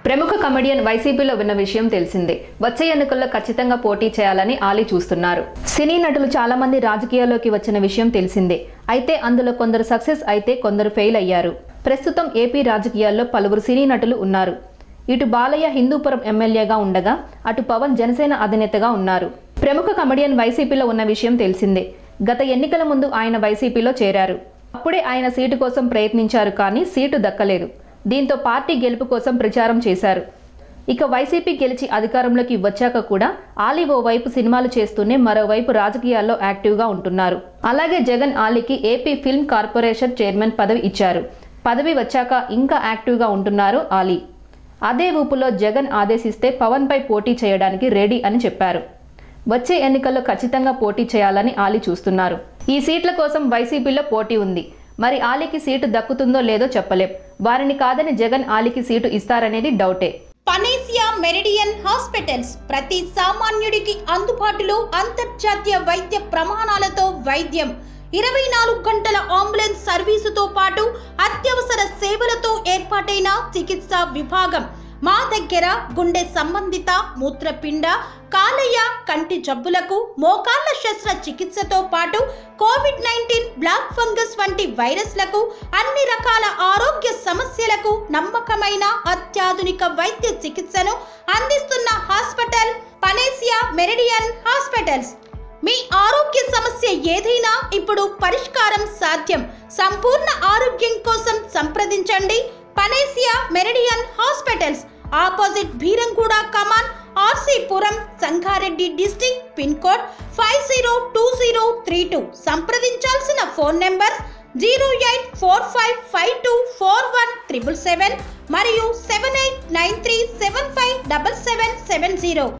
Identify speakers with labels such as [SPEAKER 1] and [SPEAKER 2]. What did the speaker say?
[SPEAKER 1] ప్రముఖ కమెడియన్ వైసీపీలో ఉన్న విషయం తెలిసిందే. వచ్చే ఎన్నికల్లో ఖచ్చితంగా పోటీ చేయాలని ఆలీ చూస్తున్నారు. సినీ నటులు చాలా మంది రాజకీయాల్లోకి వచ్చిన విషయం తెలిసిందే. అయితే అందులో కొందరు సక్సెస్ అయితే కొందరు ఫెయిల్ అయ్యారు. ప్రస్తుతం ఏపీ రాజకీయాల్లో పలువురు సినీ నటులు ఉన్నారు. ఇటు బాలయ్య హిందూపురం ఎమ్మెల్యేగా ఉండగా అటు పవన్ జనసేన అధినేతగా ఉన్నారు. ప్రముఖ కమెడియన్ వైసీపీలో ఉన్న విషయం తెలిసిందే. గత ఎన్నికల ముందు ఆయన వైసీపీలో చేరారు. అప్పుడే ఆయన సీటు కోసం ప్రయత్నించారు, కానీ సీటు దక్కలేదు. దీంతో పార్టీ గెలుపు కోసం ప్రచారం చేశారు. ఇక వైసీపీ గెలిచి అధికారంలోకి వచ్చాక కూడా ఆలీ ఓవైపు సినిమాలు చేస్తూనే మరోవైపు రాజకీయాల్లో యాక్టివ్గా ఉంటున్నారు. అలాగే జగన్ ఆలీకి ఏపీ ఫిల్మ్ కార్పొరేషన్ చైర్మన్ పదవి ఇచ్చారు. పదవి వచ్చాక ఇంకా యాక్టివ్గా ఉంటున్నారు ఆలీ. అదే ఊపులో జగన్ ఆదేశిస్తే పవన్పై పోటీ చేయడానికి రెడీ అని చెప్పారు. వచ్చే ఎన్నికల్లో ఖచ్చితంగా పోటీ చేయాలని ఆలీ చూస్తున్నారు. ఈ సీట్ల కోసం వైసీపీలో పోటీ ఉంది. మరి ఆలీకి సీటు దక్కుతుందో లేదో చెప్పలేం. వారిని కాదని జగన్ ఆలీకి సీటు ఇస్తారనేది డౌటే.
[SPEAKER 2] పనేసియా మెరిడియన్ హాస్పిటల్స్ ప్రతి సామాన్యుడికి అందుబాటులో అంతర్జాతీయ వైద్య ప్రమాణాలతో వైద్యం, 24 గంటల అంబులెన్స్ సర్వీసుతో పాటు అత్యవసర సేవలతో ఏర్పాటైన చికిత్సా విభాగం. మా దగ్గర గుండె సంబంధిత, మూత్రపిండ, కాలేయ, కంటి జబ్బులకు, మోకాళ్ల శస్త్ర చికిత్సతో పాటు కోవిడ్-19, బ్లాక్ ఫంగస్ వంటి వైరస్లకు, అన్ని రకాల ఆరోగ్య సమస్యలకు నమ్మకమైన అత్యాధునిక వైద్య చికిత్సను అందిస్తున్న హాస్పిటల్ పనేసియా మెరిడియన్ హాస్పిటల్స్. మీ ఆరోగ్య సమస్య ఏదైనా ఇప్పుడు పరిష్కారం సాధ్యం. సంపూర్ణ ఆరోగ్యం కోసం సంప్రదించండి Panacea Meridian hospitals. Opposite Bheeramguda కమాన్, RC Puram, Sangareddy district. Pin code 502032. సంప్రదించాల్సిన ఫోన్ నెంబర్ 0845524177 మరియు 7893757770.